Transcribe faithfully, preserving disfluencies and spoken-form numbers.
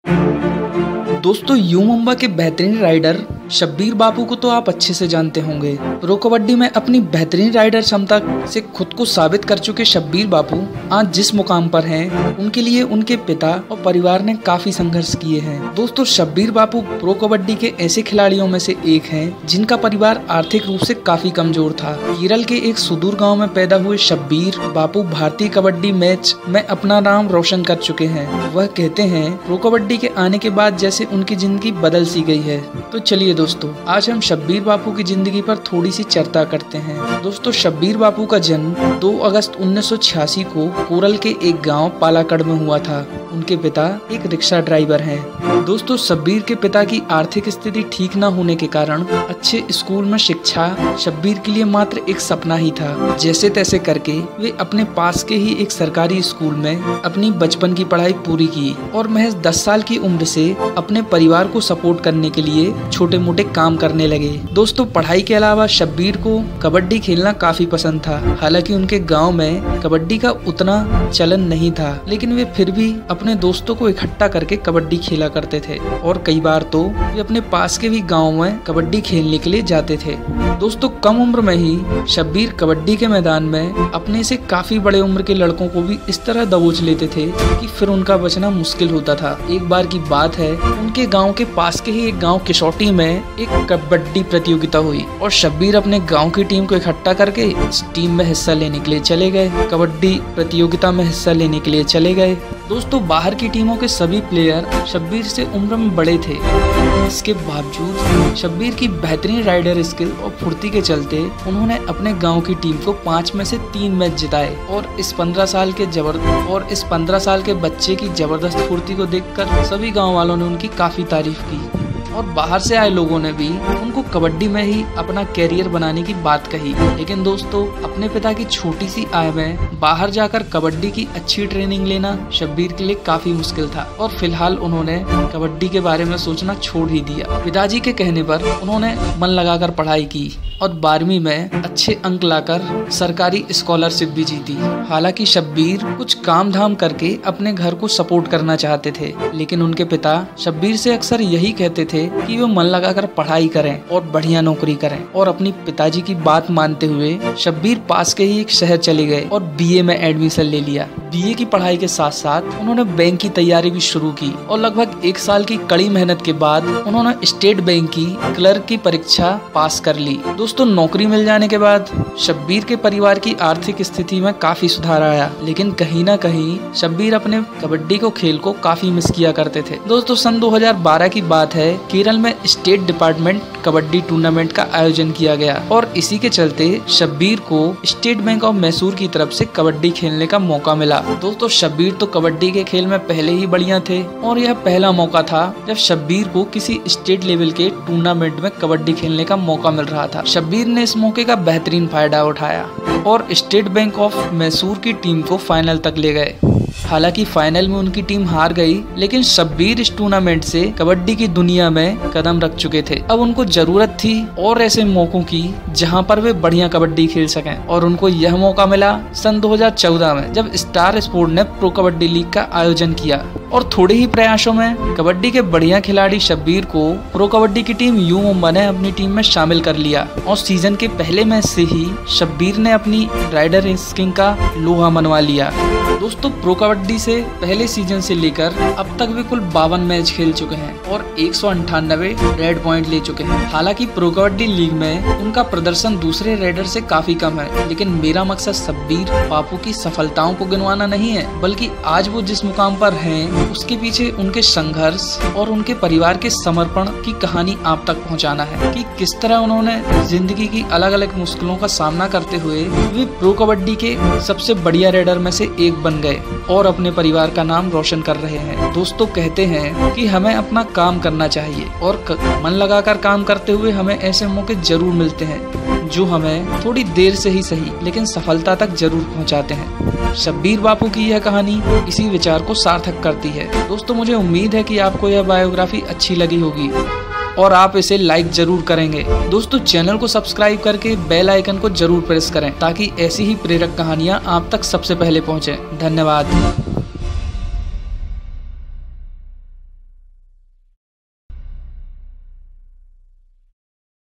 दोस्तों, यू मुंबा के बेहतरीन राइडर शब्बीर बापू को तो आप अच्छे से जानते होंगे। प्रो कबड्डी में अपनी बेहतरीन राइडर क्षमता से खुद को साबित कर चुके शब्बीर बापू आज जिस मुकाम पर हैं, उनके लिए उनके पिता और परिवार ने काफी संघर्ष किए हैं। दोस्तों, शब्बीर बापू प्रो कबड्डी के ऐसे खिलाड़ियों में से एक हैं जिनका परिवार आर्थिक रूप से काफी कमजोर था। केरल के एक सुदूर गाँव में पैदा हुए शब्बीर बापू भारतीय कबड्डी मैच में अपना नाम रोशन कर चुके हैं। वह कहते हैं, प्रो कबड्डी के आने के बाद जैसे उनकी जिंदगी बदल सी गई है। तो चलिए दोस्तों, आज हम शब्बीर बापू की जिंदगी पर थोड़ी सी चर्चा करते हैं। दोस्तों, शब्बीर बापू का जन्म दो अगस्त उन्नीस सौ छियासी को केरल के एक गांव पालाकड़ में हुआ था। उनके पिता एक रिक्शा ड्राइवर हैं। दोस्तों, शब्बीर के पिता की आर्थिक स्थिति ठीक न होने के कारण अच्छे स्कूल में शिक्षा शब्बीर के लिए मात्र एक सपना ही था। जैसे तैसे करके वे अपने पास के ही एक सरकारी स्कूल में अपनी बचपन की पढ़ाई पूरी की और महज दस साल की उम्र से अपने परिवार को सपोर्ट करने के लिए छोटे मोटे काम करने लगे। दोस्तों, पढ़ाई के अलावा शब्बीर को कबड्डी खेलना काफी पसंद था। हालांकि उनके गांव में कबड्डी का उतना चलन नहीं था, लेकिन वे फिर भी अपने दोस्तों को इकट्ठा करके कबड्डी खेला करते थे और कई बार तो वे अपने पास के भी गांव में कबड्डी खेलने के लिए जाते थे। दोस्तों, कम उम्र में ही शब्बीर कबड्डी के मैदान में अपने से काफी बड़े उम्र के लड़कों को भी इस तरह दबोच लेते थे कि फिर उनका बचना मुश्किल होता था। एक बार की बात है, उनके गांव के पास के ही एक गांव किशोटी में एक कबड्डी प्रतियोगिता हुई और शब्बीर अपने गांव की टीम को इकट्ठा करके इस टीम में हिस्सा लेने के लिए चले गए। कबड्डी प्रतियोगिता में हिस्सा लेने के लिए चले गए। दोस्तों, बाहर की टीमों के सभी प्लेयर शब्बीर से उम्र में बड़े थे। इसके बावजूद शब्बीर की बेहतरीन राइडर स्किल और फुर्ती के चलते उन्होंने अपने गांव की टीम को पाँच में से तीन मैच जिताए और इस पंद्रह साल के जबर और इस पंद्रह साल के बच्चे की जबरदस्त फुर्ती को देखकर सभी गांव वालों ने उनकी काफी तारीफ की और बाहर से आए लोगों ने भी उनको कबड्डी में ही अपना कैरियर बनाने की बात कही। लेकिन दोस्तों, अपने पिता की छोटी सी आय में बाहर जाकर कबड्डी की अच्छी ट्रेनिंग लेना शब्बीर के लिए काफी मुश्किल था और फिलहाल उन्होंने कबड्डी के बारे में सोचना छोड़ ही दिया। पिताजी के कहने पर उन्होंने मन लगाकर पढ़ाई की और बारहवीं में अच्छे अंक लाकर सरकारी स्कॉलरशिप भी जीती। हालांकि शब्बीर कुछ काम धाम करके अपने घर को सपोर्ट करना चाहते थे, लेकिन उनके पिता शब्बीर से अक्सर यही कहते थे कि वो मन लगाकर पढ़ाई करें और बढ़िया नौकरी करें। और अपनी पिताजी की बात मानते हुए शब्बीर पास के ही एक शहर चले गए और बीए में एडमिशन ले लिया। बीए की पढ़ाई के साथ साथ उन्होंने बैंक की तैयारी भी शुरू की और लगभग एक साल की कड़ी मेहनत के बाद उन्होंने स्टेट बैंक की क्लर्क की परीक्षा पास कर ली। दोस्तों, नौकरी मिल जाने के बाद शब्बीर के परिवार की आर्थिक स्थिति में काफी सुधार आया, लेकिन कहीं ना कहीं शब्बीर अपने कबड्डी को खेल को काफी मिस किया करते थे। दोस्तों, सन दो हज़ार बारह की बात है, केरल में स्टेट डिपार्टमेंट कबड्डी टूर्नामेंट का आयोजन किया गया और इसी के चलते शब्बीर को स्टेट बैंक ऑफ मैसूर की तरफ से कबड्डी खेलने का मौका मिला। दोस्तों, शब्बीर तो कबड्डी के खेल में पहले ही बढ़िया थे और यह पहला मौका था जब शब्बीर को किसी स्टेट लेवल के टूर्नामेंट में कबड्डी खेलने का मौका मिल रहा था। शब्बीर ने इस मौके का बेहतरीन फायदा उठाया और स्टेट बैंक ऑफ मैसूर की टीम को फाइनल तक ले गए। हालांकि फाइनल में उनकी टीम हार गई, लेकिन शब्बीर इस टूर्नामेंट से कबड्डी की दुनिया में कदम रख चुके थे। अब उनको जरूरत थी और ऐसे मौकों की जहां पर वे बढ़िया कबड्डी खेल सकें और उनको यह मौका मिला सन दो हज़ार चौदह में, जब स्टार स्पोर्ट ने प्रो कबड्डी लीग का आयोजन किया और थोड़े ही प्रयासों में कबड्डी के बढ़िया खिलाड़ी शब्बीर को प्रो कबड्डी की टीम यू मुंबा ने अपनी टीम में शामिल कर लिया और सीजन के पहले मैच से ही शब्बीर ने अपनी राइडर स्किल का लोहा मनवा लिया। दोस्तों, प्रो कबड्डी से पहले सीजन से लेकर अब तक वे कुल बावन मैच खेल चुके हैं और एक सौ अंठानवे रेड पॉइंट ले चुके हैं। हालांकि प्रो कबड्डी लीग में उनका प्रदर्शन दूसरे रेडर से काफी कम है, लेकिन मेरा मकसद शब्बीर बापू की सफलताओं को गिनवाना नहीं है, बल्कि आज वो जिस मुकाम पर हैं उसके पीछे उनके संघर्ष और उनके परिवार के समर्पण की कहानी आप तक पहुँचाना है कि किस तरह उन्होंने जिंदगी की अलग अलग मुश्किलों का सामना करते हुए वे प्रो कबड्डी के सबसे बढ़िया रेडर में से एक बन गए और अपने परिवार का नाम रोशन कर रहे हैं। दोस्तों, कहते हैं कि हमें अपना काम करना चाहिए और मन लगाकर काम करते हुए हमें ऐसे मौके जरूर मिलते हैं जो हमें थोड़ी देर से ही सही लेकिन सफलता तक जरूर पहुंचाते हैं। शब्बीर बापू की यह कहानी इसी विचार को सार्थक करती है। दोस्तों, मुझे उम्मीद है कि आपको यह बायोग्राफी अच्छी लगी होगी और आप इसे लाइक जरूर करेंगे। दोस्तों, चैनल को सब्सक्राइब करके बेल आइकन को जरूर प्रेस करें ताकि ऐसी ही प्रेरक कहानियां आप तक सबसे पहुंचे। धन्यवाद।